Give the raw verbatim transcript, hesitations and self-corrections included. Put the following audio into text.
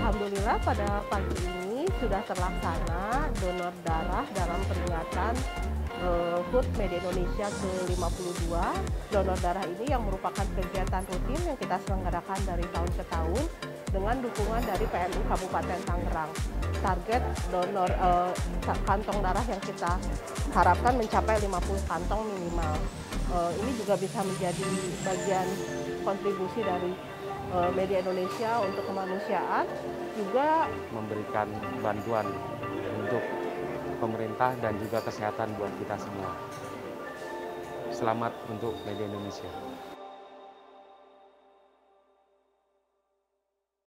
Alhamdulillah pada pagi ini sudah terlaksana donor darah dalam peringatan uh, H U T Media Indonesia ke lima puluh dua. Donor darah ini yang merupakan kegiatan rutin yang kita selenggarakan dari tahun ke tahun dengan dukungan dari P M I Kabupaten Tangerang. Target donor uh, kantong darah yang kita harapkan mencapai lima puluh kantong minimal. Uh, ini juga bisa menjadi bagian kontribusi dari uh, Media Indonesia untuk kemanusiaan, juga memberikan bantuan untuk pemerintah dan juga kesehatan buat kita semua. Selamat untuk Media Indonesia.